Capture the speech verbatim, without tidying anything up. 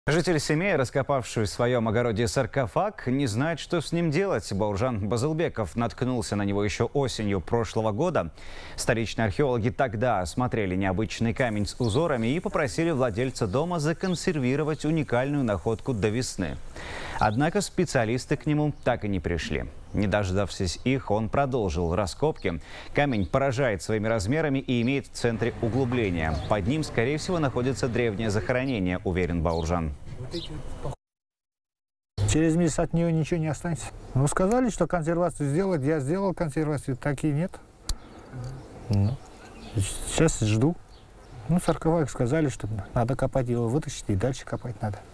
Житель семьи, раскопавший в своем огороде саркофаг, не знает, что с ним делать. Бауржан Базылбеков наткнулся на него еще осенью прошлого года. Столичные археологи тогда осмотрели необычный камень с узорами и попросили владельца дома законсервировать уникальную находку до весны. Однако специалисты к нему так и не пришли. Не дождавшись их, он продолжил раскопки. Камень поражает своими размерами и имеет в центре углубление. Под ним, скорее всего, находится древнее захоронение, уверен Бауржан. Через месяц от нее ничего не останется. Ну, сказали, что консервацию сделать. Я сделал консервацию, так и нет. Ну, сейчас жду. Ну, саркофаг сказали, что надо копать его, вытащить и дальше копать надо.